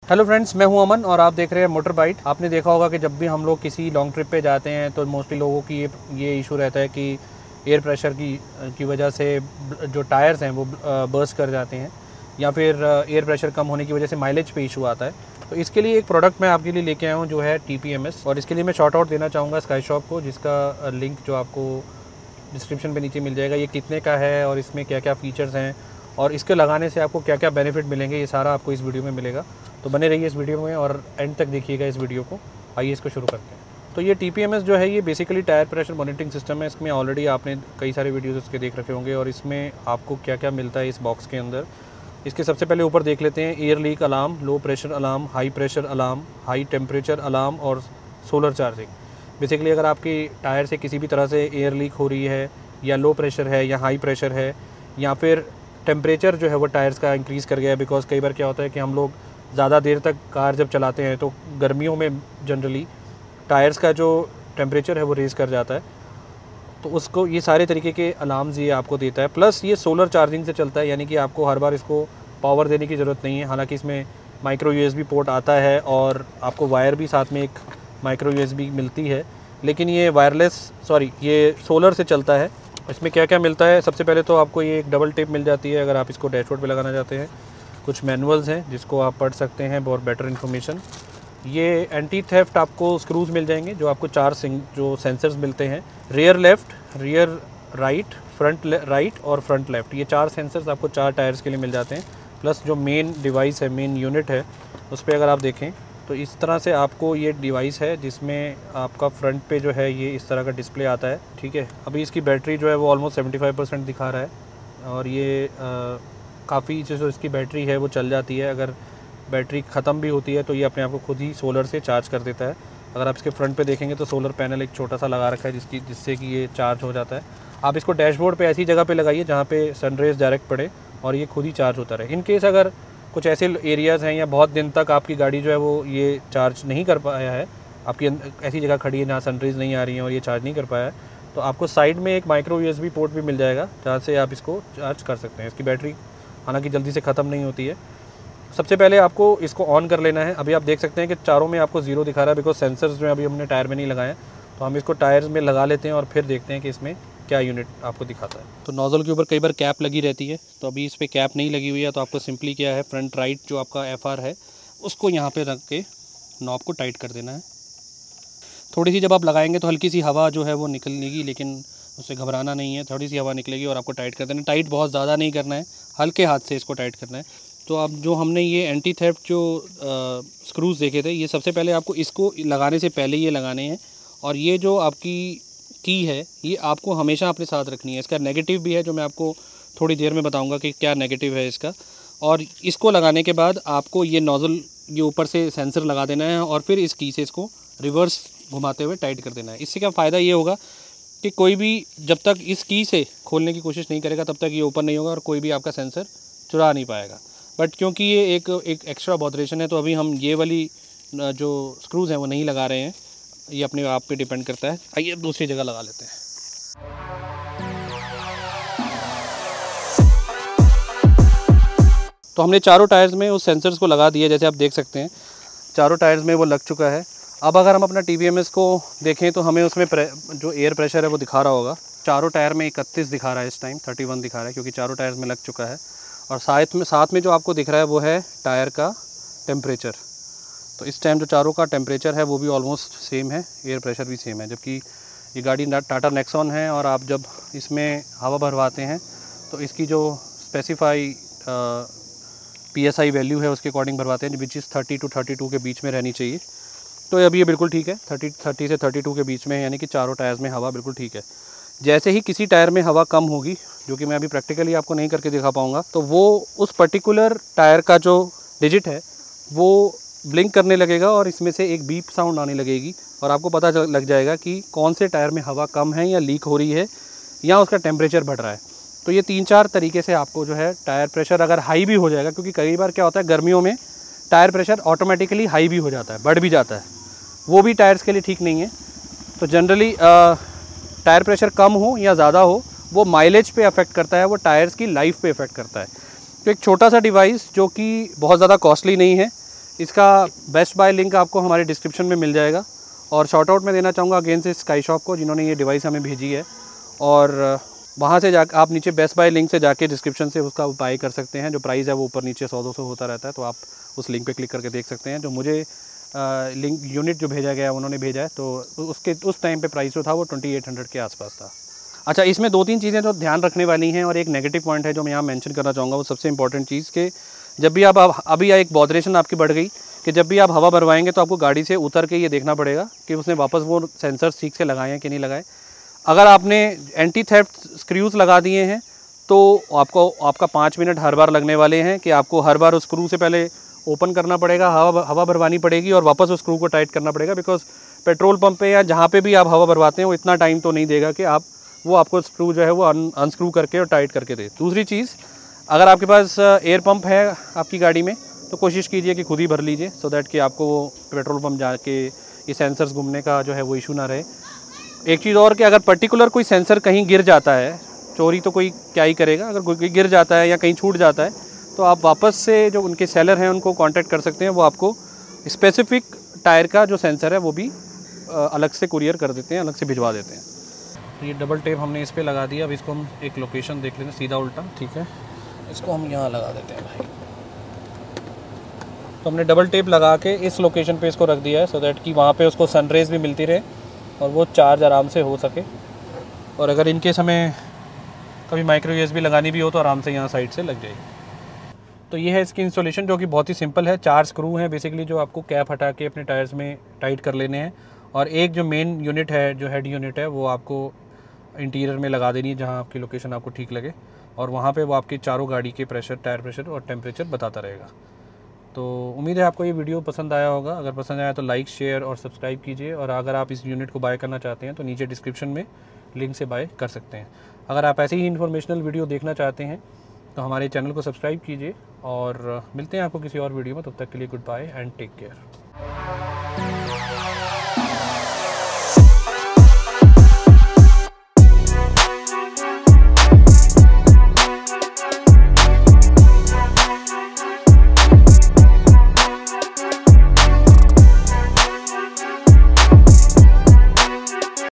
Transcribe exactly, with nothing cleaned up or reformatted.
Hello friends, मैं हूं अमन और आप देख रहे हैं मोटर बाइट। आपने देखा होगा कि जब भी हम लोग किसी लॉन्ग ट्रिप पे जाते हैं तो मोस्टली लोगों की ये ये इशू रहता है कि एयर प्रेशर की की वजह से जो टायर्स हैं वो बर्स्ट कर जाते हैं या फिर एयर प्रेशर कम होने की वजह से माइलेज पे इशू आता है। तो इसके लिए एक प्रोडक्ट मैं आपके लिए लेके आया हूँ जो है टी पी एम एस, और इसके लिए मैं शॉर्ट आउट देना चाहूँगा स्काई शॉप को, जिसका लिंक जो आपको डिस्क्रिप्शन पे नीचे मिल जाएगा। ये कितने का है और इसमें क्या क्या फ़ीचर्स हैं और इसके लगाने से आपको क्या क्या बेनिफिट मिलेंगे, ये सारा आपको इस वीडियो में मिलेगा। तो बने रहिए इस वीडियो में और एंड तक देखिएगा इस वीडियो को। आइए इसको शुरू करते हैं। तो ये टी पी एम एस जो है ये basically tyre pressure monitoring system है। इसमें ऑलरेडी आपने कई सारे वीडियोस इसके देख रखे होंगे और इसमें आपको क्या क्या मिलता है इस बॉक्स के अंदर। इसके सबसे पहले ऊपर देख लेते हैं, air leak alarm, low pressure alarm, high pressure alarm, high temperature alarm और सोलर चार्जिंग। बेसिकली अगर आपकी टायर से किसी भी तरह से एयर लीक हो रही है या लो प्रेशर है या हाई प्रेशर है या फिर टेम्परेचर जो है वो टायर्स का इंक्रीज़ कर गया है, बिकॉज़ कई बार क्या होता है कि हम लोग ज़्यादा देर तक कार जब चलाते हैं तो गर्मियों में जनरली टायर्स का जो टेम्परेचर है वो रेज़ कर जाता है। तो उसको ये सारे तरीके के अलार्म्स ये आपको देता है। प्लस ये सोलर चार्जिंग से चलता है, यानी कि आपको हर बार इसको पावर देने की ज़रूरत नहीं है। हालांकि इसमें micro U S B port आता है और आपको वायर भी साथ में एक माइक्रो यू एस बी मिलती है, लेकिन ये वायरलेस सॉरी ये सोलर से चलता है। इसमें क्या क्या मिलता है, सबसे पहले तो आपको ये एक डबल टेप मिल जाती है अगर आप इसको डैशबोर्ड पे लगाना चाहते हैं। कुछ मैनुअल्स हैं जिसको आप पढ़ सकते हैं और बेटर इन्फॉर्मेशन। ये एंटी थेफ्ट आपको स्क्रूज मिल जाएंगे जो आपको चार जो सेंसर्स मिलते हैं, rear left, rear right, front right और फ्रंट लेफ़्ट। ये चार सेंसर्स आपको चार टायर्स के लिए मिल जाते हैं। प्लस जो मेन डिवाइस है, मेन यूनिट है, उस पर अगर आप देखें तो इस तरह से आपको ये डिवाइस है जिसमें आपका फ्रंट पे जो है ये इस तरह का डिस्प्ले आता है। ठीक है, अभी इसकी बैटरी जो है वो ऑलमोस्ट सेवेंटी फाइव परसेंट दिखा रहा है और ये काफ़ी जो इसकी बैटरी है वो चल जाती है। अगर बैटरी ख़त्म भी होती है तो ये अपने आप को खुद ही सोलर से चार्ज कर देता है। अगर आप इसके फ्रंट पे देखेंगे तो सोलर पैनल एक छोटा सा लगा रखा है जिसकी जिससे कि ये चार्ज हो जाता है। आप इसको डैशबोर्ड पे ऐसी जगह पे लगाइए जहाँ पे सनरेज डायरेक्ट पड़े और ये खुद ही चार्ज होता रहे। इन केस अगर कुछ ऐसे एरियाज़ हैं या बहुत दिन तक आपकी गाड़ी जो है वो ये चार्ज नहीं कर पाया है, आपकी ऐसी जगह खड़ी है जहाँ सनरेज नहीं आ रही है और ये चार्ज नहीं कर पाया है, तो आपको साइड में एक micro U S B port भी मिल जाएगा जहाँ से आप इसको चार्ज कर सकते हैं। इसकी बैटरी हालांकि जल्दी से ख़त्म नहीं होती है। सबसे पहले आपको इसको ऑन कर लेना है। अभी आप देख सकते हैं कि चारों में आपको ज़ीरो दिखा रहा है, बिकॉज सेंसर्स जो है अभी हमने टायर में नहीं लगाए। तो हम इसको टायर्स में लगा लेते हैं और फिर देखते हैं कि इसमें क्या यूनिट आपको दिखाता है। तो नोज़ल के ऊपर कई बार कैप लगी रहती है, तो अभी इस पर कैप नहीं लगी हुई है। तो आपको सिंपली क्या है, फ्रंट राइट जो आपका एफ आर है उसको यहाँ पर रख के नॉब को टाइट कर देना है। थोड़ी सी जब आप लगाएंगे तो हल्की सी हवा जो है वो निकलेगी, लेकिन उससे घबराना नहीं है। थोड़ी सी हवा निकलेगी और आपको टाइट कर देना है। टाइट बहुत ज़्यादा नहीं करना है, हल्के हाथ से इसको टाइट करना है। तो अब जो हमने ये एंटी थेफ्ट जो स्क्रूज़ देखे थे, ये सबसे पहले आपको इसको लगाने से पहले ये लगाने हैं। और ये जो आपकी की है ये आपको हमेशा अपने साथ रखनी है। इसका नेगेटिव भी है जो मैं आपको थोड़ी देर में बताऊंगा कि क्या नेगेटिव है इसका। और इसको लगाने के बाद आपको ये नोज़ल ये ऊपर से सेंसर लगा देना है और फिर इस की से इसको रिवर्स घुमाते हुए टाइट कर देना है। इससे क्या फ़ायदा ये होगा कि कोई भी जब तक इस की से खोलने की कोशिश नहीं करेगा तब तक ये ओपन नहीं होगा और कोई भी आपका सेंसर चुरा नहीं पाएगा। बट क्योंकि ये एक एक एक्स्ट्रा बॉदरेशन है तो अभी हम ये वाली जो स्क्रूज़ हैं वो नहीं लगा रहे हैं। ये अपने आप पे डिपेंड करता है। आइए अब दूसरी जगह लगा लेते हैं। तो हमने चारों टायर्स में उस सेंसर्स को लगा दिया, जैसे आप देख सकते हैं चारों टायर्स में वो लग चुका है। अब अगर हम अपना टी वी एम एस को देखें तो हमें उसमें जो एयर प्रेशर है वो दिखा रहा होगा। चारों टायर में इकतीस दिखा रहा है, इस टाइम इकतीस दिखा रहा है क्योंकि चारों टायर्स में लग चुका है। और साथ में साथ में जो आपको दिख रहा है वो है टायर का टेम्परेचर। तो इस टाइम जो चारों का टेम्परेचर है वो भी ऑलमोस्ट सेम है, एयर प्रेशर भी सेम है। जबकि ये गाड़ी टाटा नेक्सॉन है और आप जब इसमें हवा भरवाते हैं तो इसकी जो specify P S I value है उसके अकॉर्डिंग भरवाते हैं, which is thirty two thirty two के बीच में रहनी चाहिए। तो अभी ये बिल्कुल ठीक है, थर्टी थर्टी से थर्टी टू के बीच में है, यानी कि चारों टायर्स में हवा बिल्कुल ठीक है। जैसे ही किसी टायर में हवा कम होगी, जो कि मैं अभी प्रैक्टिकली आपको नहीं करके दिखा पाऊँगा, तो वो उस पर्टिकुलर टायर का जो डिजिट है वो ब्लिंक करने लगेगा और इसमें से एक बीप साउंड आने लगेगी और आपको पता लग जाएगा कि कौन से टायर में हवा कम है या लीक हो रही है या उसका टेम्परेचर बढ़ रहा है। तो ये तीन चार तरीके से आपको जो है टायर प्रेशर अगर हाई भी हो जाएगा, क्योंकि कई बार क्या होता है गर्मियों में टायर प्रेशर ऑटोमेटिकली हाई भी हो जाता है, बढ़ भी जाता है, वो भी टायर्स के लिए ठीक नहीं है। तो जनरली टायर प्रेशर कम हो या ज़्यादा हो वो माइलेज पे अफेक्ट करता है, वो टायर्स की लाइफ पे अफेक्ट करता है। तो एक छोटा सा डिवाइस जो कि बहुत ज़्यादा कॉस्टली नहीं है, इसका बेस्ट बाय लिंक आपको हमारे डिस्क्रिप्शन में मिल जाएगा। और शॉर्ट आउट में देना चाहूँगा अगेन से स्काई शॉप को, जिन्होंने ये डिवाइस हमें भेजी है। और वहाँ से जा आप नीचे बेस्ट बाय लिंक से जाके डिस्क्रिप्शन से उसका बाय कर सकते हैं। जो प्राइस है वो ऊपर नीचे सौ दो सौ होता रहता है, तो आप उस लिंक पे क्लिक करके देख सकते हैं। जो मुझे आ, लिंक यूनिट जो भेजा गया उन्होंने भेजा है, तो उसके उस टाइम पे प्राइस जो था वो ट्वेंटी एट हंड्रेड के आसपास था। अच्छा, इसमें दो तीन चीज़ें जो ध्यान रखने वाली हैं और एक नेगेटिव पॉइंट है जो मैं यहाँ मेंशन करना चाहूँगा। वो सबसे इंपॉर्टेंट चीज़ कि जब भी आप अभी एक बॉदरेशन आपकी बढ़ गई कि जब भी आप हवा भरवाएंगे तो आपको गाड़ी से उतर के ये देखना पड़ेगा कि उसने वापस वो सेंसर्स ठीक से लगाए हैं कि नहीं लगाए। अगर आपने एंटी थेफ्ट स्क्रूज़ लगा दिए हैं तो आपको आपका पाँच मिनट हर बार लगने वाले हैं कि आपको हर बार उस स्क्रू से पहले ओपन करना पड़ेगा, हवा हवा भरवानी पड़ेगी और वापस उस स्क्रू को टाइट करना पड़ेगा। बिकॉज पेट्रोल पंप पे या जहाँ पे भी आप हवा भरवाते हैं वो इतना टाइम तो नहीं देगा कि आप वो आपको स्क्रू जो है वो अन अनस्क्रू करके और टाइट करके दे। दूसरी चीज़, अगर आपके पास एयर पंप है आपकी गाड़ी में तो कोशिश कीजिए कि खुद ही भर लीजिए, सो दैट कि आपको वो पेट्रोल पंप जाके ये सेंसर्स घूमने का जो है वो इशू ना रहे। एक चीज़ और कि अगर पर्टिकुलर कोई सेंसर कहीं गिर जाता है, चोरी तो कोई क्या ही करेगा, अगर कोई गिर जाता है या कहीं छूट जाता है तो आप वापस से जो उनके सेलर हैं उनको कांटेक्ट कर सकते हैं। वो आपको स्पेसिफिक टायर का जो सेंसर है वो भी अलग से कुरियर कर देते हैं, अलग से भिजवा देते हैं। तो ये डबल टेप हमने इस पर लगा दिया। अब इसको हम एक लोकेशन देख लेते हैं, सीधा उल्टा, ठीक है। इसको हम यहाँ लगा देते हैं भाई। तो हमने डबल टेप लगा के इस लोकेशन पे इसको रख दिया है, सो दैट कि वहाँ पे उसको सनरेज भी मिलती रहे और वो चार्ज आराम से हो सके। और अगर इनकेस हमें कभी माइक्रो यूएसबी लगानी भी हो तो आराम से यहाँ साइड से लग जाएगी। तो ये है इसकी इंस्टॉलेशन, जो कि बहुत ही सिंपल है। चार स्क्रू हैं बेसिकली जो आपको कैप हटा के अपने टायर्स में टाइट कर लेने हैं। और एक जो मेन यूनिट है, जो हेड यूनिट है, वो आपको इंटीरियर में लगा देनी है जहाँ आपकी लोकेशन आपको ठीक लगे। और वहाँ पे वो आपकी चारों गाड़ी के प्रेशर, टायर प्रेशर और टेम्परेचर बताता रहेगा। तो उम्मीद है आपको ये वीडियो पसंद आया होगा। अगर पसंद आया तो लाइक, शेयर और सब्सक्राइब कीजिए। और अगर आप इस यूनिट को बाय करना चाहते हैं तो नीचे डिस्क्रिप्शन में लिंक से बाय कर सकते हैं। अगर आप ऐसे ही इन्फॉर्मेशनल वीडियो देखना चाहते हैं तो हमारे चैनल को सब्सक्राइब कीजिए। और मिलते हैं आपको किसी और वीडियो में। तब तक के लिए good bye and take care.